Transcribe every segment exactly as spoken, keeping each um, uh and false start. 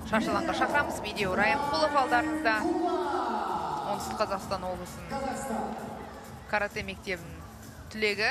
шаршалаңға шақырамыз. Медеу Райымқұлов алдарыңызда. Оңтүстік Қазақстан облысының карате мектебінің түлегі.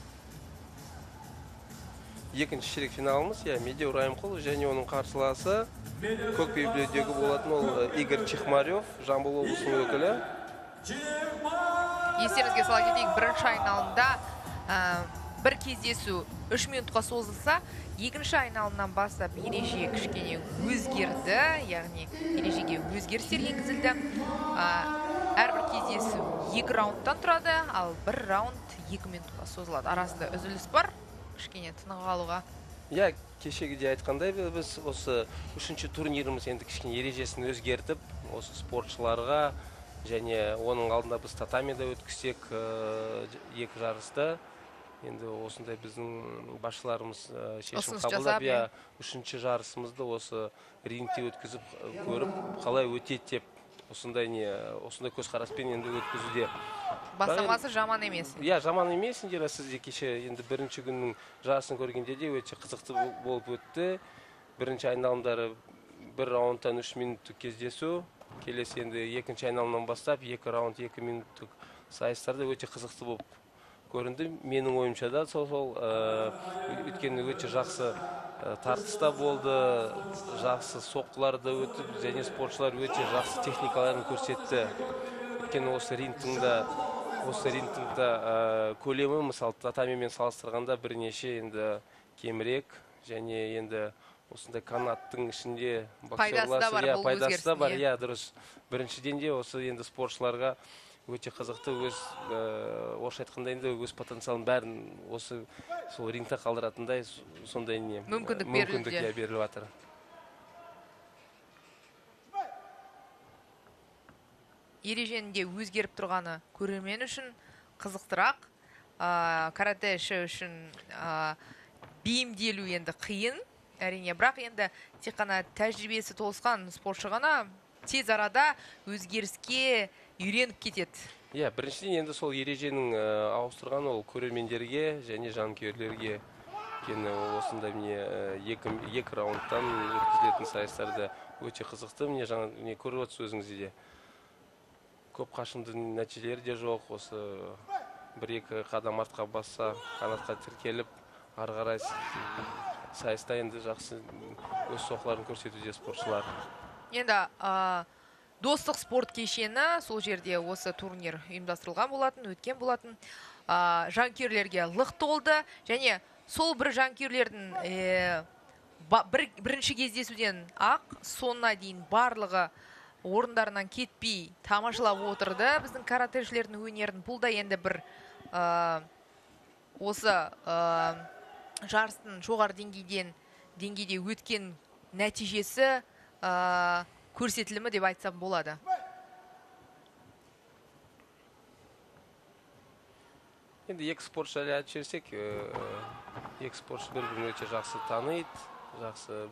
Екінші ширек финалымыз, я Медеу Райымқұлов және оның қарсыласы Көкбейбіледегі болатын ол Игорь Чехмарев, Жамбыл облысының өкілі. Естеріңізге сала кетейік, бірінші айналымда бір кездесу үш минутқа созылса, екінші айналымнан бастап ереже кішкене өзгерді, яғни ережеге өзгерістер енгізілді. Әрбір кездесу екі раундтан тұрады, ал бір раунд екі минутқа созылады. Арасында үзіліс бар, кішкене тынық алуға. Я кешегіде айтқандай, біз осы үшінші турниріміз енді кішкене ережесін өзгертіп, осы спортшыларға және оның алдында біз татамида өткізсек екі жарысты. Енді осындай біздің басшыларымыз шешім қабылдап, үшінші жарысымызды осы рингте өткізіп көріп, қалай өтеді деп осындай не, осындай көзқараспен енді өткізуде. Бастамасы жаман емес. Я, жаман емес, Индира, сіз де кеше енді бірінші күннің жарысын көргенде де өте қызықты болып өтті. Бірінші айналымдары бір раундтан үш минуттық кездесу, келесі енді екінші айналымнан бастап екі раунд екі минуттық сайыстарда өте қызықты болып көрінді. Менің ойымша да сол-сол өткені өте жақсы тартыста болды, жақсы соққыларды өтіп, және спортшылар өте жақсы техникаларын көрсетті. Өткені осы рингтіңді Осы рингтіңді көлемі, мысалы, татамимен салыстырғанда бірнеше енді кемірек, және енді осындай канаттың ішінде пайдасы да бар, бұл өзгерісіне. бар, иә, дұрыс. Біріншіден де осы енді спортшыларға өте қызықты, өз орысша айтқанда енді өз потенциалын бәрін осы сол рингте қалдыратындай сондай не мүмкіндік беріліп жатыр. Ереженде өзгеріп тұрғаны көрермен үшін қызықтырақ, каратэші үшін бейімделу енді қиын, әрине, бірақ енді тек қана тәжірибесі толысқан спортшы ғана тез арада өзгеріске үйреніп кетеді. Иә, біріншіден енді сол ереженің ауыстырған ол көрермендерге және жанкүйерлерге, өйткені осындай міне екі раундтан өткізілетін сайыстарда өте қызықты, міне жаңа көріп отырсыз өзіңізде де. Көп қашымды нәтижелері де жоқ, осы бір-екі қадам артқа басса, қанатқа тіркеліп, ары қарай сайыста енді жақсы өз соққыларын көрсетуде спортшылар. Енді достық спорт кешені сол жерде осы турнир ұйымдастырылған болатын, өткен болатын. Жанкүйерлерге лық толды, және сол бір жанкүйерлердің бірінші кездесуден ақ соңына дейін барлығы орындарынан кетпей тамашалап отырды біздің каратэшілердің өнерін. Бұл да енді бір осы жарыстың жоғары деңгейде өткен нәтижесі көрсетілімі деп айтсам болады. Енді екі спортшы әлі айтып жіберсек, екі спортшы бір-бірін өте жақсы таниды, жақсы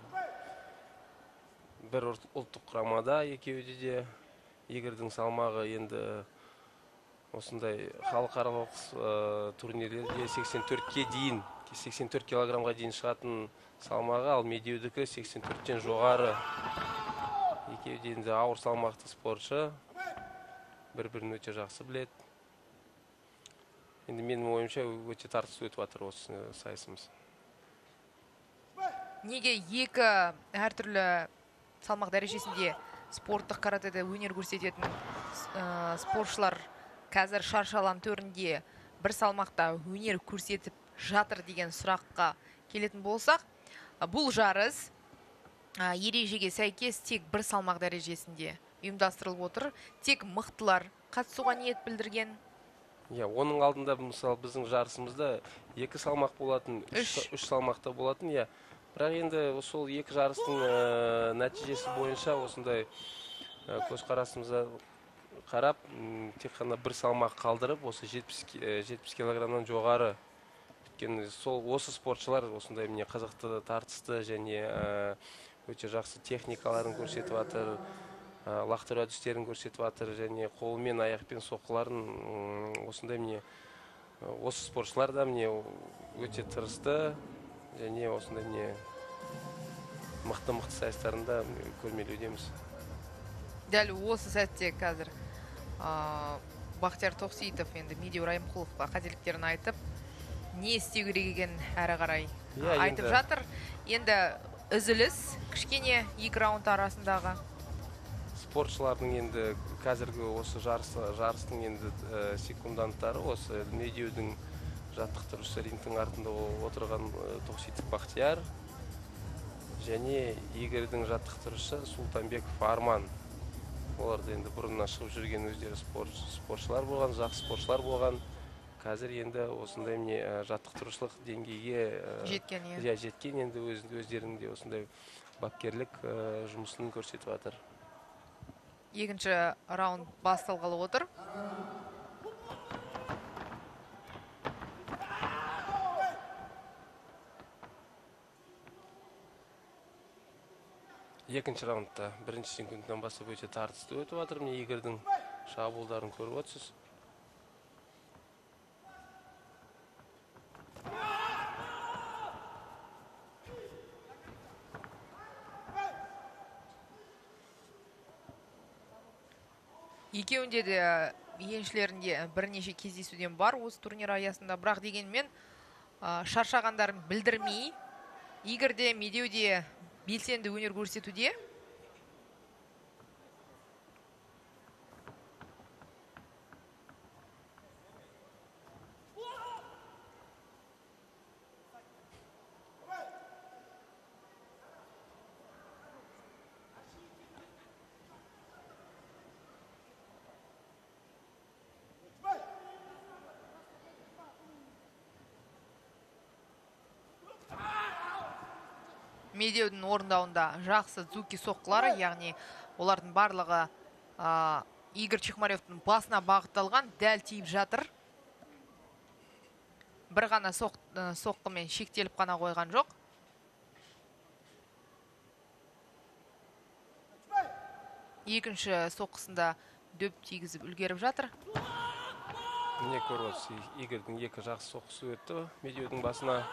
бір ұлттық құрамада екеуі де. Игорьдің салмағы енді осындай халықаралық турнирлерде сексен төртке дейін, сексен төрт килограммға дейін шығатын салмағы, ал Медеудікі сексен төрттен жоғары. Екеуі де енді ауыр салмақты спортшы, бір-бірін өте жақсы біледі. Енді менің ойымша өте тартысты өтіп жатыр осы сайысымыз. Неге екі әртүрлі салмақ дәрежесінде спорттық каратэде өнер көрсететін спортшылар қазір шаршалам төрінде бір салмақта өнер көрсетіп жатыр деген сұраққа келетін болсақ, бұл жарыс ережеге сәйкес тек бір салмақ дәрежесінде ұйымдастырылып отыр. Тек мықтылар қатысуға ниет білдірген. Оның алдында мысалы біздің жарысымызда екі салмақ болатын, үш салмақта болатын. Бірақ енді сол екі жарыстың нәтижесі бойынша осындай көзқарасымызға қарап, тек қана бір салмақ қалдырып, осы жетпіс килограммнан жоғары. Өйткені сол осы спортшылар осындай міне қызықты, тартысты және өте жақсы техникаларын көрсетіп жатыр, лақтыру әдістерін көрсетіп жатыр, және қолмен, аяқпен соққыларын осындай міне осы спортшылар да міне өте тырысты. Және осындай не мықты-мықты сайыстарында көрмелеудеміз. Дәл осы сәтте қазір Бақтияр Тоқсейітов енді Медеу Райымқұловқа қателіктерін айтып, не істеу керек екенін әрі қарай айтып жатыр. Енді үзіліс кішкене екі раунд арасындағы спортшылардың енді қазіргі осы жарыстың енді секунданттары осы Медеудің жаттықтырушысы рингтің артында отырған Тоқсейітов Бақтияр және Игорьдің жаттықтырушысы Султанбеков Арман. Оларды енді бұрыннан шығып жүрген өздері спортшылар болған, жақсы спортшылар болған. Қазір енді осындай міне жаттықтырушылық деңгейге жеткен, иә, жеткен енді өздерінің де осындай бапкерлік жұмысын көрсетіп жатыр. Екінші раунд басталғалы отыр. Екінші раундта бірінші секундтан бастап өте тартысты өтіп жатыр. Міне Игорьдің шабуылдарын көріп отырсыз. Екеуінде де еншілерінде бірнеше кездесуден бар осы турнир аясында, бірақ дегенмен шаршағандарын білдірмей, Игорьде, Медеуде белсенді өнер көрсетуде. Медеудің орындауында жақсы дзуки соққылары, яғни олардың барлығы Игорь Чехмаревтың басына бағытталған, дәл тиіп жатыр. Бір ғана соққымен шектеліп қана қойған жоқ. Екінші соққысында дөп тигізіп үлгеріп жатыр. Міне көріп отырсыз, Игорьдің екі жақсы соққысы өтті Медеудің басына.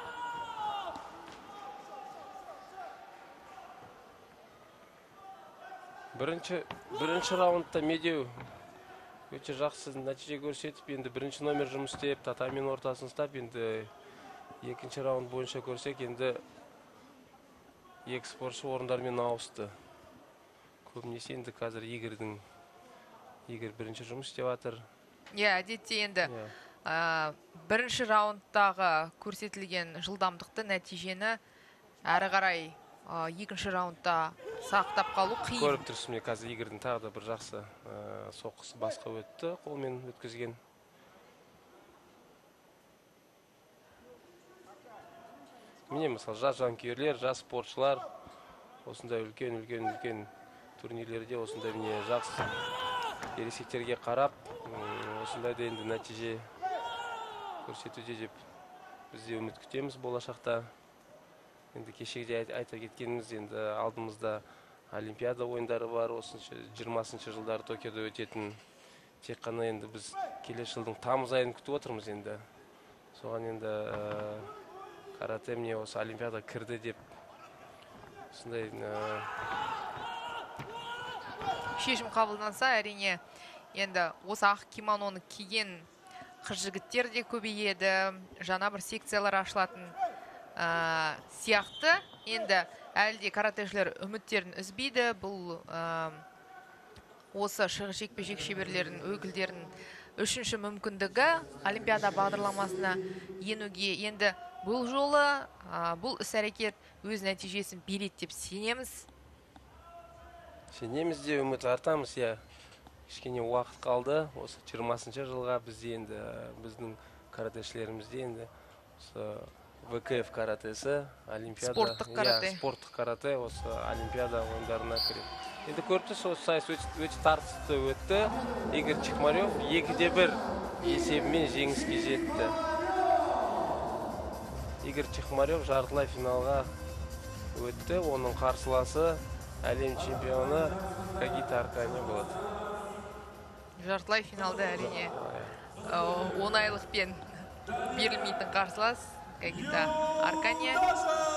Бірінші раундта Медеу өте жақсы нәтиже көрсетіп, енді бірінші номер жұмыс істеп, татамин ортасын ұстап, енді екінші раунд бойынша көрсек, енді екі спортшы орындармен ауысты. Көбінесе енді қазір Игорьдің Игорь бірінші жұмыс істеп жатыр. Иә, әдетте енді бірінші раундтағы көрсетілген жылдамдықты, нәтижені әрі қарай екінші раундта сақтап қалу қиын. Көріп тұрсыз, міне қазір Игорьдің тағы да бір жақсы соққысы басқа өтті, қолмен өткізген. Міне мысалы жас жанкүйерлер, жас спортшылар осындай үлкен-үлкен-үлкен турнирлерде осындай міне жақсы ересектерге қарап, осындай да енді нәтиже көрсетуде деп біз де үміт күтеміз болашақта. Енді кешегіде айта кеткеніміз, енді алдымызда Олимпиада ойындары бар, осынша жиырмасыншы жылдары Токиода өтетін. Тек қана енді біз келесі жылдың тамыз айын күтіп отырмыз енді. Соған енді карате міне осы Олимпиада кірді деп осындай шешім қабылданса, әрине енді осы ақ кимононы киген қыз-жігіттер де көбейеді, жаңа бір секциялар ашылатын сияқты. Енді әлде каратешілер үміттерін үзбейді. Бұл осы шығыс жекпе-жек шеберлерінің өкілдерінің үшінші мүмкіндігі Олимпиада бағдарламасына енуге. Енді бұл жолы бұл іс-әрекет өз нәтижесін береді деп сенеміз. Сенеміз де, үміт артамыз. Кішкене уақыт қалды. Осы жиырмасыншы жылға бізде енді біздің каратешілерімізде енді вэ ка эф каратесі, Олимпиада, спорттық карате. Спорттық карате осы Олимпиада ойындарына кіреді. Енді көріптіз, осы сайыс өте тартысты өтті. Игорь Чехмарев екіде бір есебімен жеңіске жетті. Игорь Чехмарев жартылай финалға өтті. Оның қарсыласы әлем чемпионы Кагита Арканья болады. Жартылай финалда әрине оңайлықпен берілмейтін қарсылас Кагита Арканья.